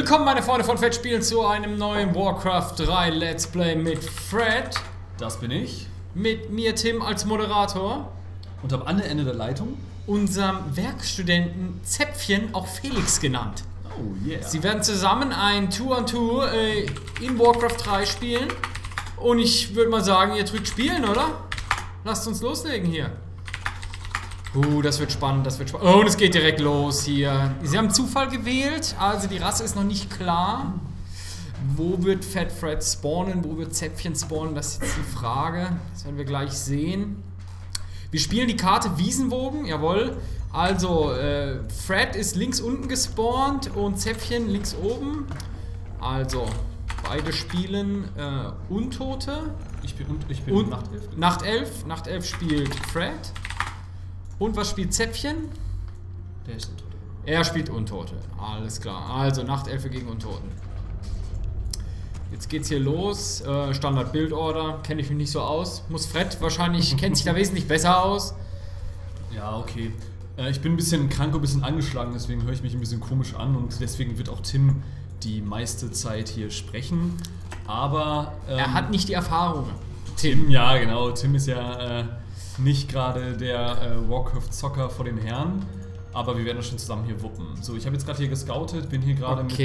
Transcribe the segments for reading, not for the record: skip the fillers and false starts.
Willkommen meine Freunde von Fred Spielen zu einem neuen Warcraft 3 Let's Play mit Fred. Das bin ich. Mit mir Tim als Moderator. Und am anderen Ende der Leitung unserem Werkstudenten Zäpfchen, auch Felix genannt. Oh yeah. Sie werden zusammen ein 2-on-2 in Warcraft 3 spielen. Und ich würde mal sagen, ihr drückt spielen, oder? Lasst uns loslegen hier. Das wird spannend, das wird spannend. Oh, und es geht direkt los hier. Sie haben Zufall gewählt, also die Rasse ist noch nicht klar. Wo wird Fat Fred spawnen, wo wird Zäpfchen spawnen, das ist jetzt die Frage. Das werden wir gleich sehen. Wir spielen die Karte Wiesenwogen, jawohl. Also, Fred ist links unten gespawnt und Zäpfchen links oben. Also, beide spielen Untote. Ich bin Nachtelf. Nachtelf spielt Fred. Und was spielt Zäpfchen? Der ist Untote. Er spielt Untote. Alles klar. Also Nachtelfe gegen Untoten. Jetzt geht's hier los. Standard Bildorder. Kenne ich mich nicht so aus. Muss Fred wahrscheinlich, kennt sich da wesentlich besser aus. Ja, okay. Ich bin ein bisschen krank und ein bisschen angeschlagen, deswegen höre ich mich ein bisschen komisch an und deswegen wird auch Tim die meiste Zeit hier sprechen. Aber er hat nicht die Erfahrung. Tim, ja genau. Tim ist ja nicht gerade der Warcraft-Zocker vor dem Herrn, aber wir werden das schon zusammen hier wuppen. So, ich habe jetzt gerade hier gescoutet, bin hier gerade mit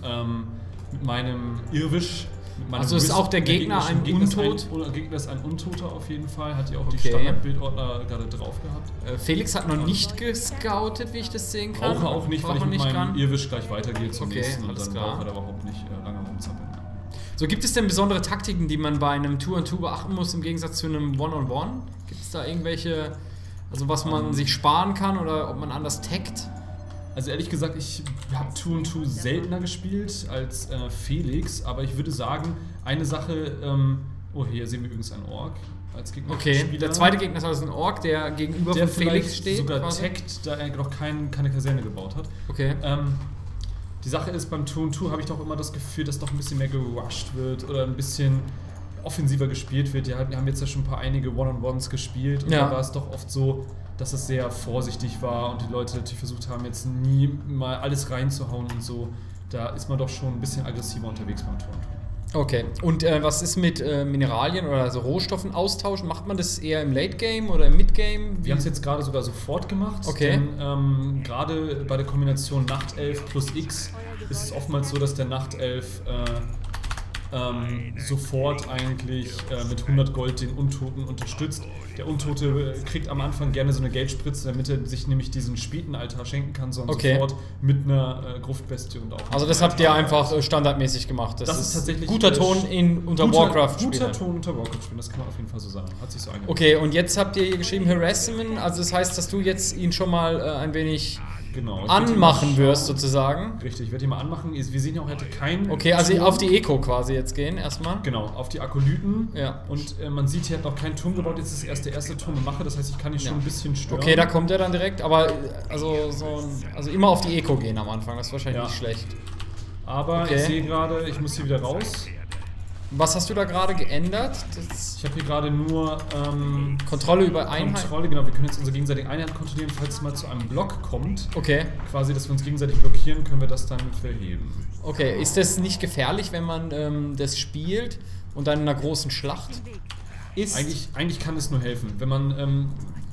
meinem Irwisch. Also ist auch der Gegner ein Untot? Der Gegner ist ein Untoter auf jeden Fall, hat hier auch die Standardbildordner gerade drauf gehabt. Felix hat noch nicht gescoutet, wie ich das sehen kann. Brauche auch nicht, weil ich mit meinem Irwisch gleich weitergehe zum nächsten und dann klar. brauche er da überhaupt nicht lange rumzappeln. So, gibt es denn besondere Taktiken, die man bei einem 2-on-2 beachten muss, im Gegensatz zu einem 1-on-1? Gibt es da irgendwelche, also was man sich sparen kann oder ob man anders taggt? Also ehrlich gesagt, ich habe 2-on-2 seltener gespielt als Felix, aber ich würde sagen, eine Sache, oh hier sehen wir übrigens einen Ork als Gegner. Okay, der zweite Gegner ist also ein Ork, der gegenüber von Felix steht. Der sogar taggt, da er noch keine Kaserne gebaut hat. Okay. Die Sache ist, beim 2-on-2 habe ich doch immer das Gefühl, dass doch ein bisschen mehr gerusht wird oder ein bisschen offensiver gespielt wird. Wir haben jetzt ja schon einige One-on-Ones gespielt und da war es doch oft so, dass es sehr vorsichtig war und die Leute natürlich versucht haben, jetzt nie mal alles reinzuhauen und so. Da ist man doch schon ein bisschen aggressiver unterwegs beim 2-on-2. Okay, und was ist mit Mineralien oder also Rohstoffen austauschen? Macht man das eher im Late-Game oder im Mid-Game? Wir haben es jetzt gerade sogar sofort gemacht, denn gerade bei der Kombination Nachtelf plus X ist es oftmals so, dass der Nachtelf sofort eigentlich mit 100 Gold den Untoten unterstützt. Der Untote kriegt am Anfang gerne so eine Geldspritze, damit er sich nämlich diesen späten Altar schenken kann, sondern sofort mit einer Gruftbestie und auch. Also das habt ihr einfach standardmäßig gemacht. Das ist tatsächlich guter Ton unter Warcraft-Spielen. Guter Ton unter Warcraft-Spielen, das kann man auf jeden Fall so sagen. Hat sich so eingebaut. Okay, und jetzt habt ihr hier geschrieben Harassment, also das heißt, dass du jetzt ihn schon mal ein wenig anmachen wirst, sozusagen. Richtig, ich werde ihn mal anmachen. Wir sehen ja auch, er hatte keinen. Okay, also Turm. Auf die Eco quasi jetzt gehen erstmal. Genau, auf die Akolyten. Ja. Und man sieht, hier hat noch keinen Turm gebaut. Jetzt ist erst der erste Turm mache. Das heißt, ich kann ihn schon ein bisschen stören. Okay, da kommt er dann direkt. Aber also immer auf die Eco gehen am Anfang. Das ist wahrscheinlich nicht schlecht. Aber ich sehe gerade, ich muss hier wieder raus. Was hast du da gerade geändert? Ich habe hier gerade nur Kontrolle über Einheiten. Kontrolle, genau. Wir können jetzt unsere gegenseitige Einheit kontrollieren, falls es mal zu einem Block kommt. Okay. Quasi, dass wir uns gegenseitig blockieren, können wir das dann verheben. Okay, ist das nicht gefährlich, wenn man das spielt und dann in einer großen Schlacht ist? Eigentlich kann es nur helfen, wenn man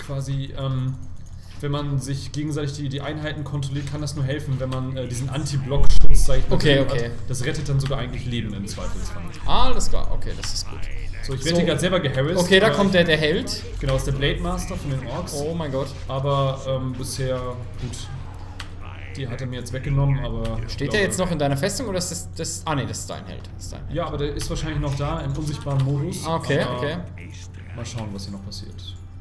wenn man sich gegenseitig die Einheiten kontrolliert, kann das nur helfen, wenn man diesen Anti-Block-Schutz, sag ich mal, hat. Das rettet dann sogar eigentlich Leben im Zweifelsfall. Alles klar, okay, das ist gut. So, ich werde hier gerade selber geharrist. Okay, da kommt der Held. Genau, ist der Blade Master von den Orks. Oh mein Gott. Aber bisher, gut, die hat er mir jetzt weggenommen, aber... Steht der jetzt noch in deiner Festung oder ist das... Ah ne, das ist dein Held. Ja, aber der ist wahrscheinlich noch da, im unsichtbaren Modus. Okay. Mal schauen, was hier noch passiert.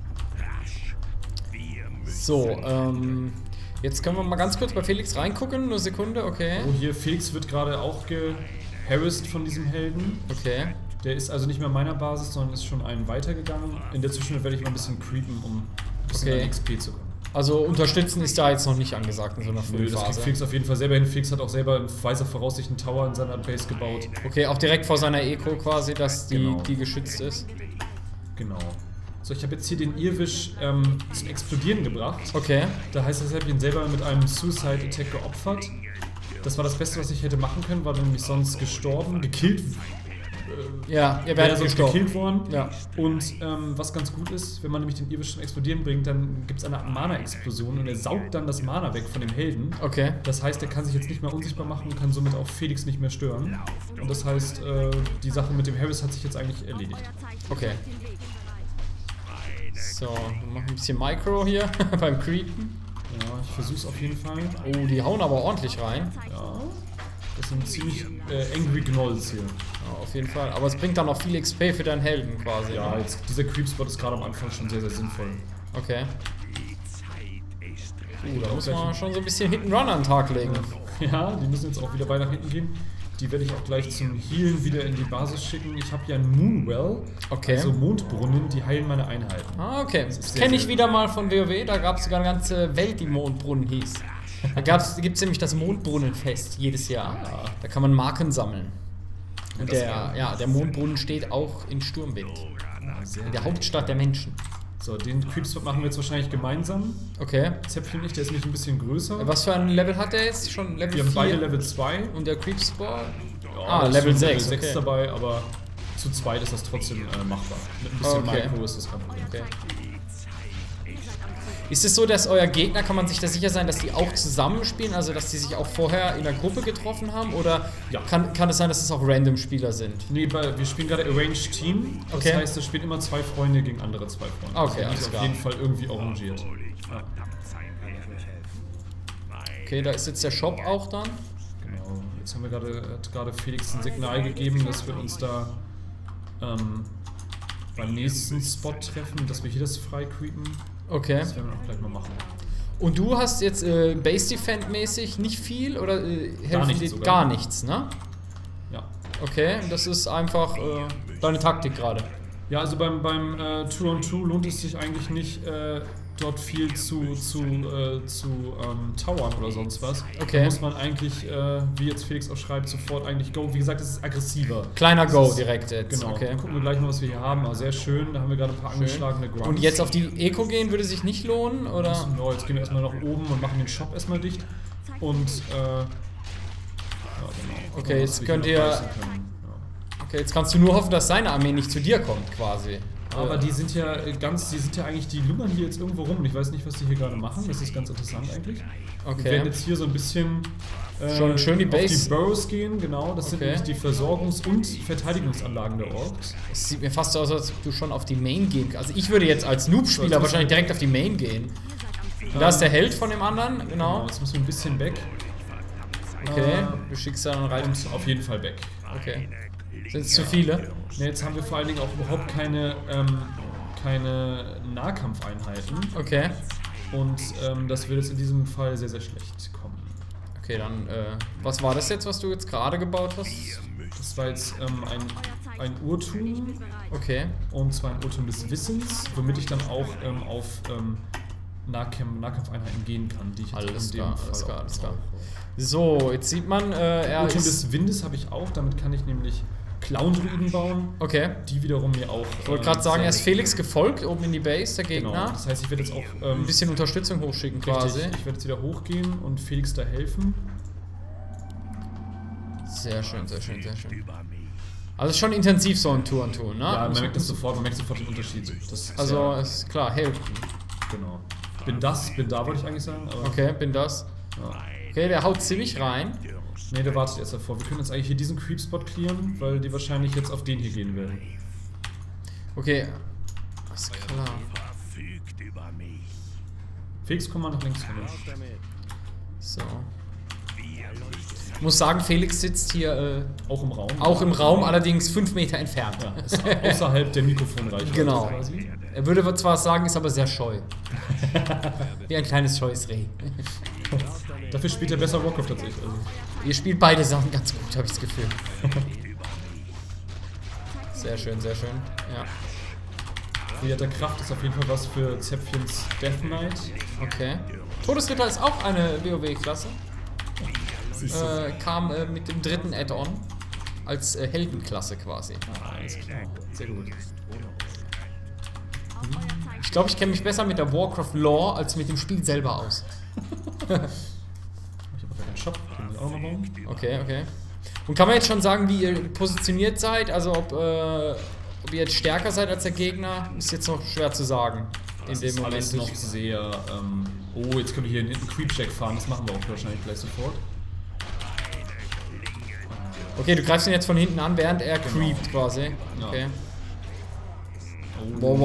So, jetzt können wir mal ganz kurz bei Felix reingucken, nur Sekunde, okay. Oh, hier, Felix wird gerade auch geharrist von diesem Helden. Okay. Der ist also nicht mehr meiner Basis, sondern ist schon einen weitergegangen. In der Zwischenzeit werde ich mal ein bisschen creepen, um ein bisschen an XP zu kommen. Also unterstützen ist da jetzt noch nicht angesagt in so einer frühen Phase. Das kriegt Felix auf jeden Fall selber hin. Felix hat auch selber in weiser Voraussicht einen Tower in seiner Base gebaut. Okay, auch direkt vor seiner Eco quasi, dass die geschützt ist. Genau. So, ich habe jetzt hier den Irwisch zum Explodieren gebracht. Okay. Da heißt das, ich habe ihn selber mit einem Suicide Attack geopfert. Das war das Beste, was ich hätte machen können, war nämlich sonst gestorben, gekillt. Ja, ihr Wäre werdet sonst gestorben. gekillt worden. Ja. Und was ganz gut ist, wenn man nämlich den Irrwisch zum Explodieren bringt, dann gibt es eine Mana-Explosion und er saugt dann das Mana weg von dem Helden. Okay. Das heißt, er kann sich jetzt nicht mehr unsichtbar machen und kann somit auch Felix nicht mehr stören. Und das heißt, die Sache mit dem Harris hat sich jetzt eigentlich erledigt. Okay. So, wir machen ein bisschen Micro hier beim Creepen. Ja, ich versuch's auf jeden Fall. Oh, die hauen aber ordentlich rein. Ja. Das sind ziemlich angry Gnolls hier. Ja, auf jeden Fall. Aber es bringt dann auch viel XP für deinen Helden quasi. Ja, ne? jetzt, dieser Creep-Spot ist gerade am Anfang schon sehr, sehr sinnvoll. Okay. Da muss man schon so ein bisschen Hit-and-Run an den Tag legen. Ja, die müssen jetzt auch wieder weiter nach hinten gehen. Die werde ich auch gleich zum Healen wieder in die Basis schicken. Ich habe ja ein Moonwell, Okay. also Mondbrunnen, die heilen meine Einheiten. Ah, okay. ist Das sehr, kenne ich sehr wieder mal von WoW. Da gab es sogar eine ganze Welt, die Mondbrunnen hieß. Da gibt es nämlich das Mondbrunnenfest jedes Jahr. Da kann man Marken sammeln. Und der Mondbrunnen steht auch in Sturmwind. In der Hauptstadt der Menschen. So, den Creep-Spot machen wir jetzt wahrscheinlich gemeinsam. Okay. Zäpfchen nicht, der ist nämlich ein bisschen größer. Was für ein Level hat der jetzt? Schon Level 4? Wir haben beide Level 2. Und der Creepspot? Ja, Level ist schon 6. Level 6 Okay. dabei, aber zu zweit ist das trotzdem machbar. Mit ein bisschen Okay. Micro ist das kein Problem. Okay. Ist es so, dass euer Gegner, kann man sich da sicher sein, dass die auch zusammenspielen? Also, dass die sich auch vorher in der Gruppe getroffen haben? Oder Ja. kann es sein, dass es auch random Spieler sind? Nee, wir spielen gerade Arranged Team. Das Okay. heißt, es spielen immer 2 Freunde gegen andere 2 Freunde. Okay, also alles die ist klar. auf jeden Fall irgendwie arrangiert. Ja. Okay, da ist jetzt der Shop auch dann. Genau. Jetzt haben wir gerade Felix ein Signal gegeben, dass wir uns da beim nächsten Spot treffen, dass wir hier das frei creepen. Okay. Das werden wir auch gleich mal machen. Und du hast jetzt Base Defend mäßig nicht viel oder helfen nichts dir sogar. gar nichts, ne? Ja. Okay, das ist einfach deine Taktik gerade. Ja, also beim 2-on-2 lohnt es sich eigentlich nicht, dort viel zu towern oder sonst was. Okay. Da muss man eigentlich, wie jetzt Felix auch schreibt, sofort eigentlich go. Wie gesagt, es ist aggressiver. Kleiner Das Go ist- direkt jetzt. Genau. Okay. Dann gucken wir gleich mal, was wir hier haben. Aber sehr schön. Da haben wir gerade ein paar angeschlagene Grunts. Und jetzt auf die Eco gehen würde sich nicht lohnen, oder? No, jetzt gehen wir erstmal nach oben und machen den Shop erstmal dicht. Und, ja, genau. Okay, Was jetzt wir könnt hier noch ihr- reißen können. Ja. Okay, jetzt kannst du nur hoffen, dass seine Armee nicht zu dir kommt, quasi. Aber die sind ja eigentlich, die lungern hier jetzt irgendwo rum und ich weiß nicht, was die hier gerade machen. Das ist ganz interessant eigentlich. Wir werden Okay. jetzt hier so ein bisschen Schon schön die auf Base. die Burrows gehen, genau. Das sind Okay. nämlich die Versorgungs- und Verteidigungsanlagen der Orks. Es sieht mir fast so aus, als du schon auf die Main gehen kannst. Also ich würde jetzt als Noob-Spieler So, jetzt wahrscheinlich müssen wir- direkt auf die Main gehen. Und da ist der Held von dem anderen, genau. Jetzt müssen wir ein bisschen weg. Okay, du schickst dann rein. Und auf jeden Fall weg. Okay. Sind es zu viele? Ja, jetzt haben wir vor allen Dingen auch überhaupt keine Nahkampfeinheiten. Okay. Und das wird jetzt in diesem Fall sehr, sehr schlecht kommen. Okay, dann, was war das jetzt, was du jetzt gerade gebaut hast? Das war jetzt ein Urtum. Okay. Und zwar ein Urtum des Wissens, womit ich dann auch auf Nahkampfeinheiten gehen kann, die ich jetzt Alles in klar, dem Fall alles klar, auch alles klar. brauche. So, jetzt sieht man, er Urtum ist... des Windes habe ich auch, damit kann ich nämlich Clown-Druiden bauen, Okay. die wiederum mir auch... Ich wollte gerade sagen, er ist Felix gefolgt, oben in die Base, der Genau, Gegner. das heißt, ich werde jetzt auch... Ein bisschen Unterstützung hochschicken quasi. richtig, ich werde jetzt wieder hochgehen und Felix da helfen. Sehr schön, sehr schön, sehr schön. Also es ist schon intensiv so ein Tour-on-Tour, ne? Ja, man merkt das sofort, man merkt sofort den Unterschied. Das ist Also ja, ist klar, helfen. genau. Bin da, wollte ich eigentlich sagen. Aber, Okay, bin das. Ja. Okay, der haut ziemlich rein. Ne, der wartet erst davor. Wir können jetzt eigentlich hier diesen Creep-Spot clearen, weil die wahrscheinlich jetzt auf den hier gehen werden. Okay. Alles klar. Felix, komm mal nach links rüber. So. Ich muss sagen, Felix sitzt hier Auch im Raum. auch im Raum, allerdings 5 Meter entfernt. Ja, ist außerhalb der Mikrofonreichweite Genau. quasi. Er würde zwar sagen, ist aber sehr scheu. Wie ein kleines scheues Reh. Dafür spielt er besser Warcraft tatsächlich. Also. Ihr spielt beide Sachen ganz gut, habe ich das Gefühl. Sehr schön, sehr schön. Ja. Kreater Kraft ist auf jeden Fall was für Zäpfchens Death Knight. Okay. Todesritter ist auch eine WoW-Klasse. Kam mit dem 3. Add-on als Heldenklasse quasi. Alles klar. Sehr gut. Ich glaube, ich kenne mich besser mit der Warcraft Lore als mit dem Spiel selber aus. Ich habe auch keinen Shop. Den muss ich auch noch bauen. Okay, okay. Und kann man jetzt schon sagen, wie ihr positioniert seid? Also ob ihr jetzt stärker seid als der Gegner, ist jetzt noch schwer zu sagen. In dem Moment ist noch sehr... oh, jetzt können wir hier einen Creep-Check fahren, das machen wir auch wahrscheinlich gleich sofort. Okay, du greifst ihn jetzt von hinten an, während er creept quasi. Okay. Ja. Oh,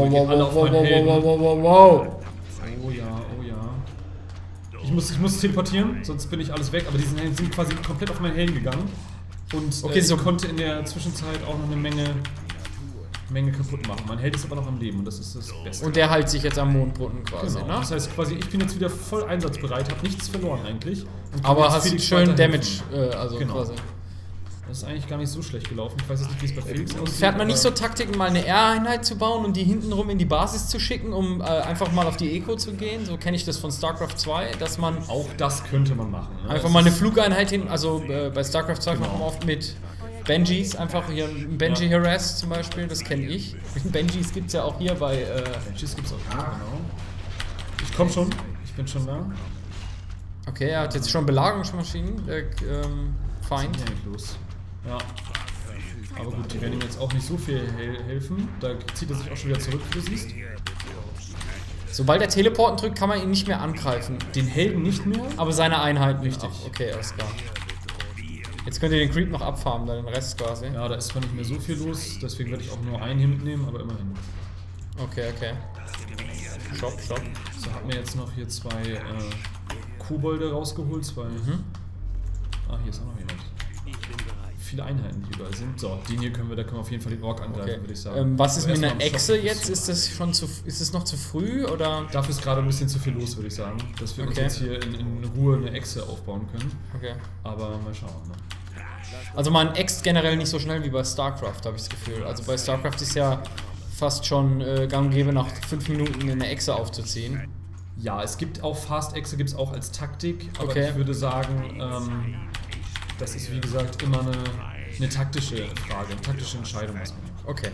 wow. Oh ja, oh ja. Ich muss teleportieren, sonst bin ich alles weg, aber die sind quasi komplett auf meinen Helm gegangen. Und okay, so konnte in der Zwischenzeit auch noch eine Menge kaputt machen. Mein Held ist aber noch am Leben und das ist das Beste. Und der hält sich jetzt am Mondbrunnen quasi, genau. Ne? Das heißt quasi, ich bin jetzt wieder voll einsatzbereit, habe nichts verloren eigentlich. Aber hast schön Damage, also genau. Quasi. Das ist eigentlich gar nicht so schlecht gelaufen. Ich weiß jetzt nicht, wie es bei Felix aussieht. Fährt man nicht so Taktiken, mal eine R-Einheit zu bauen und die hintenrum in die Basis zu schicken, um einfach mal auf die Eco zu gehen? So kenne ich das von StarCraft 2, dass man... Auch das könnte man machen. Ne? Einfach mal eine Flugeinheit hin, also bei StarCraft 2 machen wir oft mit Benjis, einfach hier ein Benji Harass zum Beispiel, das kenne ich. Benjis gibt es ja auch hier bei... Benjis gibt es auch hier, genau. Ich komme schon, ich bin schon da. Okay, er hat jetzt schon Belagerungsmaschinen, der Feind. Was ist hier los? Ja. Aber gut, die werden ihm jetzt auch nicht so viel helfen. Da zieht er sich auch schon wieder zurück, wie du siehst. Sobald er Teleporten drückt, kann man ihn nicht mehr angreifen. Den Helden nicht mehr? Aber seine Einheiten. Richtig. Ach, okay, alles klar. Jetzt könnt ihr den Creep noch abfarmen, dann den Rest quasi. Ja, da ist zwar nicht mehr so viel los, deswegen werde ich auch nur einen hier mitnehmen, aber immerhin. Okay, okay. Shop. So, hat mir jetzt noch hier zwei Kobolde rausgeholt, zwei... Ah, hier ist auch noch jemand. Viele Einheiten, die überall sind. So, den hier können wir auf jeden Fall den Ork angreifen, würde ich sagen. Was ist mit einer Echse jetzt? Ist es noch zu früh oder? Dafür ist gerade ein bisschen zu viel los, würde ich sagen. Dass wir uns jetzt hier in Ruhe eine Echse aufbauen können. Okay. Aber mal schauen. Ne? Also man äxt generell nicht so schnell wie bei StarCraft, habe ich das Gefühl. Also bei StarCraft ist ja fast schon gang und gäbe, nach 5 Minuten eine Echse aufzuziehen. Ja, es gibt auch Fast-Echse, gibt es auch als Taktik. Aber ich würde sagen, das ist wie gesagt immer eine taktische Frage, eine taktische Entscheidung, was man macht. Okay.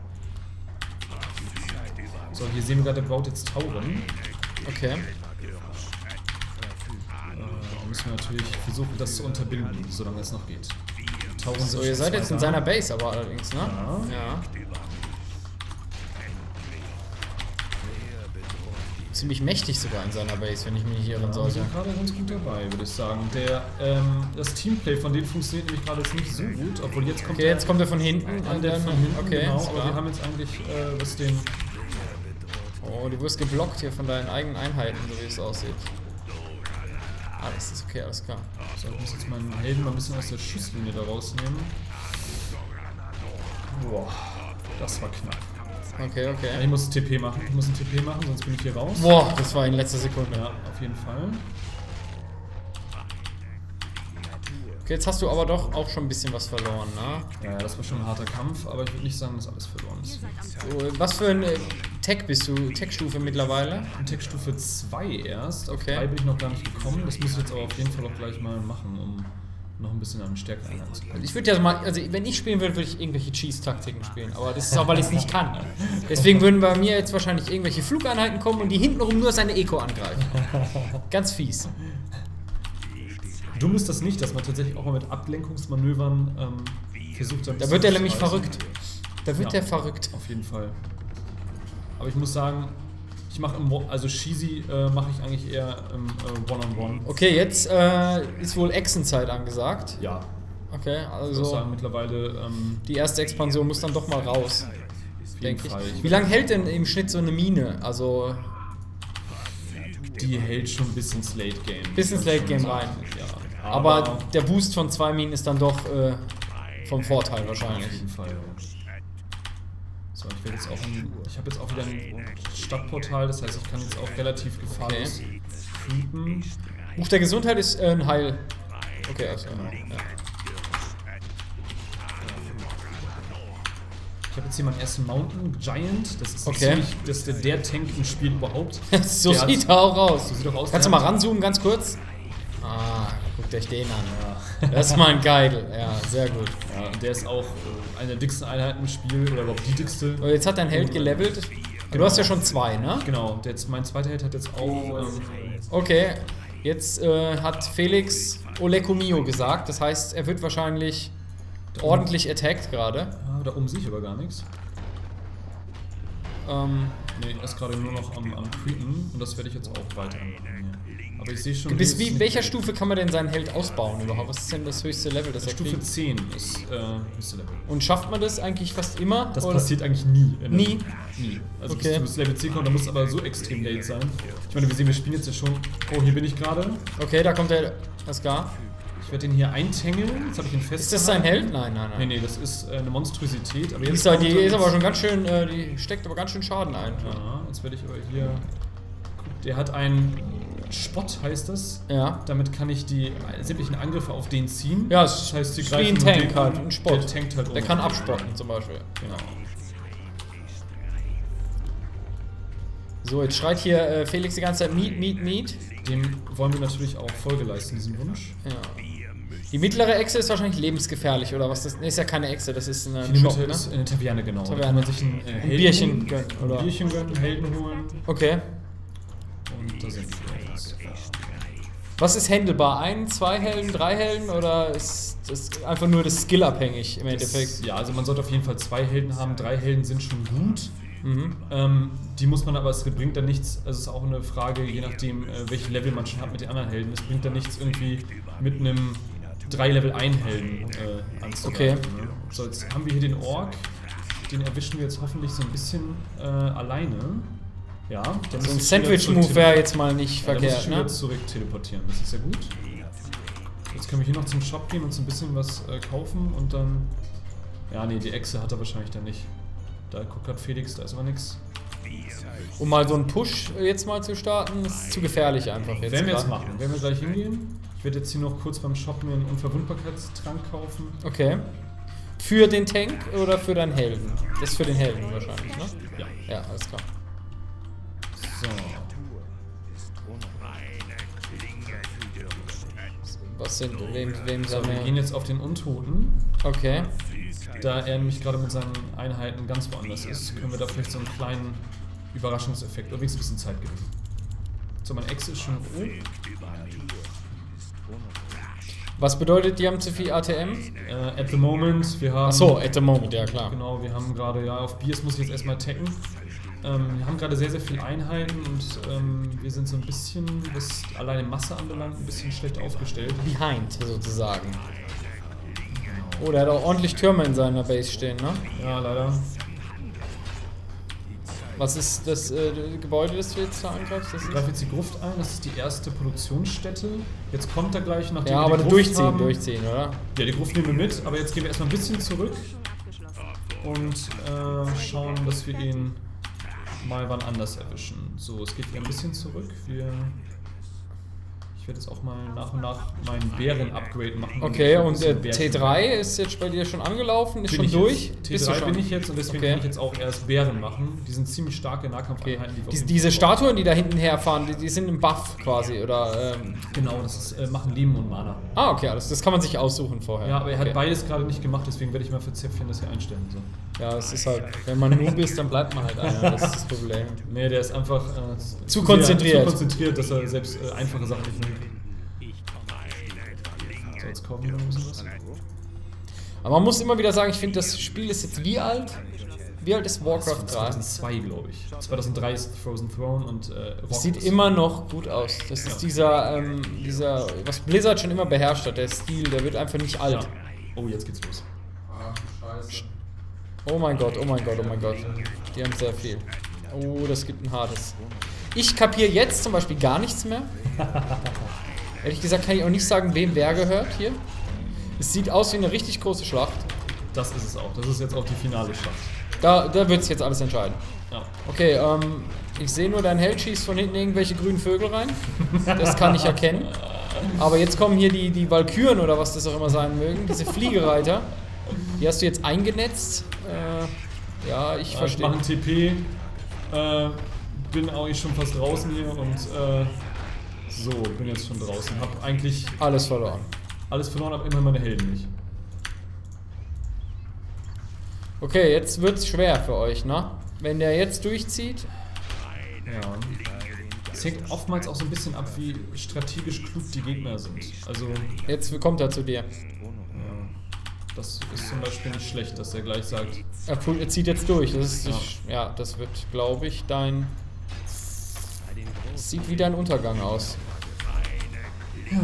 So, hier sehen wir gerade, der baut jetzt Tauren. Okay. Müssen wir natürlich versuchen, das zu unterbinden, solange es noch geht. Tauren so, ihr seid jetzt in seiner Base aber allerdings, ne? Ja. Ziemlich mächtig sogar in seiner Base, wenn ich mich nicht irren sollte. Wir sind gerade ganz gut dabei, würde ich sagen. Das Teamplay von denen funktioniert nämlich gerade jetzt nicht so gut, obwohl jetzt kommt jetzt kommt er von hinten. Okay, genau, aber wir haben jetzt eigentlich was den... Oh, du wirst geblockt hier von deinen eigenen Einheiten, so wie es aussieht. Ah, das ist okay, alles klar. So, ich muss jetzt meinen Helden mal ein bisschen aus der Schusslinie da rausnehmen. Boah, das war knapp. Okay, okay. Ich muss TP machen, sonst bin ich hier raus. Boah, das war in letzter Sekunde. Ja, auf jeden Fall. Okay, jetzt hast du aber doch auch schon ein bisschen was verloren, ne? Ja, das war schon ein harter Kampf, aber ich würde nicht sagen, dass alles verloren ist. So, was für ein Tech bist du? Tech-Stufe mittlerweile? Tech-Stufe 2 erst. Auf Okay. 3 bin ich noch gar nicht gekommen. Das muss ich jetzt aber auf jeden Fall auch gleich mal machen, um noch ein bisschen an Stärke einzukommen. Ich würde ja mal, also wenn ich spielen würde, würde ich irgendwelche Cheese-Taktiken spielen, aber das ist auch, weil ich es nicht kann. Deswegen würden bei mir jetzt wahrscheinlich irgendwelche Flugeinheiten kommen und die hintenrum nur seine Eco angreifen. Ganz fies. Dumm ist das nicht, dass man tatsächlich auch mal mit Ablenkungsmanövern versucht, da wird er nämlich verrückt. Da wird er verrückt. Auf jeden Fall. Aber ich muss sagen, ich mache also Cheesy mache ich eigentlich eher im One-on-One. Okay, jetzt ist wohl Echsenzeit angesagt. Ja. Okay, Ich muss also sagen, mittlerweile die erste Expansion muss dann doch mal raus, denke Fall. ich. Wie lange hält denn im Schnitt so eine Mine? Also die hält schon bis ins Late Game. Bis ins Late Game rein. Ja. Aber der Boost von 2 Minen ist dann doch vom Vorteil wahrscheinlich. Auf jeden Fall. So, ich habe jetzt auch wieder ein Stadtportal, das heißt, ich kann jetzt auch relativ gefahrlos creepen. Buch der Gesundheit ist ein Heil. Okay, also Genau. Ja. Ich habe jetzt hier meinen ersten Mountain Giant. Das ist Okay. das ist der Tank im Spiel überhaupt. So sieht er auch aus. So sieht er aus. Kannst du mal ranzoomen, ganz kurz? Ah, guckt euch den an. Ja. Das ist mal ein Geil. Ja, sehr gut. Ja, und der ist auch eine der dicksten Einheiten im Spiel, oder überhaupt die dickste. So, jetzt hat dein Held gelevelt. Du hast ja schon 2, ne? Genau, mein zweiter Held hat jetzt auch... Okay. Jetzt hat Felix Olekomio gesagt, das heißt, er wird wahrscheinlich ordentlich attacked gerade. Ja, da oben sehe ich aber gar nichts. Nee, er ist gerade nur noch am Creepen und das werde ich jetzt auch weiter machen. Aber ich sehe schon... Bis welcher Stufe kann man denn seinen Held ausbauen überhaupt? Was ist denn das höchste Level, das er Stufe kriegt? 10 ist höchste Level. Und schafft man das eigentlich fast immer? Das passiert eigentlich nie. Nie? Nie. Also okay. bis du Level 10 kommst, da muss es aber so extrem late sein. Ich meine, wir spielen jetzt ja schon... Oh, hier bin ich gerade. Okay, da kommt der Asgar. Ich werde den hier eintängeln. Jetzt habe ich ihn fest. Ist das sein Held? Nein. Nee, das ist eine Monstrosität. Aber jetzt die ist aber schon ganz schön... die steckt aber ganz schön Schaden ein. Ja, jetzt werde ich aber hier... Der hat einen... Spott heißt das. Ja. Damit kann ich die sämtlichen Angriffe auf den ziehen. Ja, das heißt, sie greifen wie ein Tank halt, ein Spott. Der tankt halt. Der kann abspotten zum Beispiel. Genau. So, jetzt schreit hier Felix die ganze Zeit Meat. Dem wollen wir natürlich auch Folge leisten, diesen Wunsch. Ja. Die mittlere Echse ist wahrscheinlich lebensgefährlich, oder was? Das ist ja keine Echse, das ist eine Shop, ne? Ist eine Taverne, genau. Taverne. Da kann man sich ein Bierchen gönnen, oder? Ein Bierchen gönnen, Helden holen. Okay. Und da sind wir jetzt. Was ist handelbar? 1, 2 Helden, 3 Helden oder ist das einfach nur das Skill abhängig im Endeffekt? Ja, also man sollte auf jeden Fall 2 Helden haben. 3 Helden sind schon gut. Die muss man aber, es bringt dann nichts, also es ist auch eine Frage, je nachdem, welches Level man schon hat mit den anderen Helden. Es bringt dann nichts irgendwie mit einem 3 Level 1 Helden anzugreifen. Okay. So, jetzt haben wir hier den Ork. Den erwischen wir jetzt hoffentlich so ein bisschen alleine. Ja, so ein Sandwich-Move wäre jetzt mal nicht verkehrt, muss ich wieder zurück teleportieren, das ist ja gut. Jetzt können wir hier noch zum Shop gehen und so ein bisschen was kaufen und dann... Ja, nee, die Echse hat er wahrscheinlich dann nicht. Da guckt gerade Felix, da ist aber nichts. Um mal so einen Push jetzt mal zu starten, ist zu gefährlich einfach jetzt. Werden wir jetzt machen, werden wir gleich hingehen. Ich werde jetzt hier noch kurz beim Shop mir einen Unverwundbarkeitstrank kaufen. Okay. Für den Tank oder für deinen Helden? Das ist für den Helden wahrscheinlich, ne? Ja. Ja, alles klar. So. Was sind, wem so, wir gehen jetzt auf den Untoten. Okay. Da er nämlich gerade mit seinen Einheiten ganz woanders ist, können wir da vielleicht so einen kleinen Überraschungseffekt oder wenigstens ein bisschen Zeit gewinnen. So, mein Ex ist schon hoch. Was bedeutet, die haben zu viel ATM? At the moment, wir haben... Achso, at the moment, ja klar. Genau, wir haben gerade, ja, auf Biers muss ich jetzt erstmal tacken. Wir haben gerade sehr, sehr viele Einheiten und wir sind so ein bisschen, was alleine Masse anbelangt, ein bisschen schlecht aufgestellt. Behind, sozusagen. Oh, der hat auch ordentlich Türme in seiner Base stehen, ne? Ja, leider. Was ist das Gebäude, das du jetzt da angreifst? Ich greife jetzt die Gruft ein, das ist die erste Produktionsstätte. Jetzt kommt er gleich, nachdem ja, wir aber die Gruft haben. durchziehen, oder? Ja, die Gruft nehmen wir mit, aber jetzt gehen wir erstmal ein bisschen zurück und schauen, dass wir ihn mal wann anders erwischen. So, es geht wieder ein bisschen zurück. Ich werde jetzt auch mal nach und nach meinen Bären-Upgrade machen. Okay, und T3 ist jetzt bei dir schon angelaufen, ist schon durch? T3 bin ich jetzt und deswegen kann ich jetzt auch erst Bären machen. Die sind ziemlich starke Nahkampfeinheiten. Diese Statuen, die da hinten herfahren, die sind im Buff quasi, oder? Genau, das ist, machen Leben und Mana. Ah, okay, das kann man sich aussuchen vorher. Ja, aber er hat beides gerade nicht gemacht, deswegen werde ich mal für Zäpfchen das hier einstellen. So. Ja, es ist halt, wenn man Noob ist, dann bleibt man halt einer, das ist das Problem. Nee, der ist einfach zu konzentriert. Zu konzentriert, dass er selbst einfache Sachen nicht nimmt. So, jetzt kaufen wir noch ein bisschen was. Aber man muss immer wieder sagen, ich finde, das Spiel ist jetzt wie alt? Wie alt ist Warcraft 3? 2002, glaube ich. 2003 ist Frozen Throne und Warcraft sieht immer noch gut aus. Das ist dieser, was Blizzard schon immer beherrscht hat, der Stil, der wird einfach nicht alt. Ja. Oh, jetzt geht's los. Ach, scheiße. Oh mein Gott, oh mein Gott, oh mein Gott. Die haben sehr viel. Oh, das gibt ein hartes. Ich kapiere jetzt zum Beispiel gar nichts mehr. Ehrlich gesagt kann ich auch nicht sagen, wem wer gehört hier. Es sieht aus wie eine richtig große Schlacht. Das ist es auch. Das ist jetzt auch die finale Schlacht. Da wird es jetzt alles entscheiden. Ja. Okay, ich sehe nur, dein Held schießt von hinten irgendwelche grünen Vögel rein. Das kann ich erkennen. Aber jetzt kommen hier die Walküren oder was das auch immer sein mögen. Diese Fliegereiter. Die hast du jetzt eingenetzt. Ja, ich verstehe. Ich mache ein TP. Bin auch schon fast draußen hier und so, bin jetzt schon draußen. Hab eigentlich alles verloren. Alles verloren, aber immerhin meine Helden nicht. Okay, jetzt wird's schwer für euch, ne? Wenn der jetzt durchzieht. Ja. Es hängt oftmals auch so ein bisschen ab, wie strategisch klug die Gegner sind. Also jetzt kommt er zu dir. Ja, das ist zum Beispiel nicht schlecht, dass er gleich sagt. Er zieht jetzt durch. Das ist, ja, das wird, glaube ich, dein... Das sieht wie dein Untergang aus. Ja.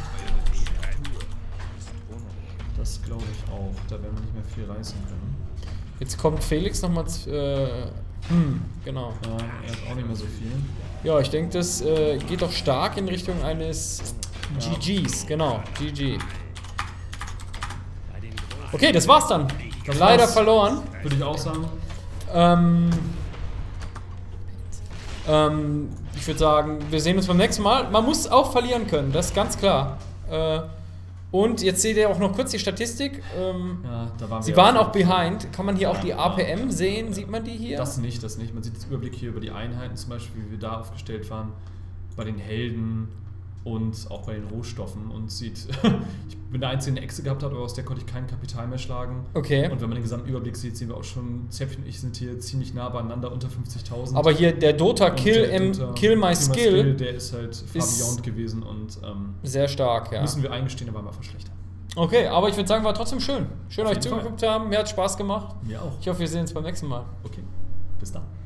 Das glaube ich auch. Da werden wir nicht mehr viel reißen können. Jetzt kommt Felix nochmal... genau. Ja, er hat auch nicht mehr so viel. Ja, ich denke, das geht doch stark in Richtung eines GGs. Genau, GG. Okay, das war's dann. Leider verloren. Würde ich auch sagen. Ich würde sagen, wir sehen uns beim nächsten Mal. Man muss auch verlieren können, das ist ganz klar. Und jetzt seht ihr auch noch kurz die Statistik. Ja, da waren Sie waren auch behind. Kann man hier auch die APM sehen? Sieht man die hier? Das nicht. Man sieht den Überblick hier über die Einheiten zum Beispiel, wie wir da aufgestellt waren. Bei den Helden und auch bei den Rohstoffen. Und sieht, ich bin der einzige, der eine Echse gehabt habe, aber aus der konnte ich kein Kapital mehr schlagen. Okay. Und wenn man den gesamten Überblick sieht, sehen wir auch schon, Zäpfchen und ich sind hier ziemlich nah beieinander, unter 50.000. Aber hier der Dota Kill My Skill, der ist halt far beyond gewesen und sehr stark, ja. Müssen wir eingestehen, er war mal verschlechtert. Okay, aber ich würde sagen, war trotzdem schön. Schön, euch zugeguckt zu haben. Mir hat Spaß gemacht. Mir auch. Ich hoffe, wir sehen uns beim nächsten Mal. Okay, bis dann.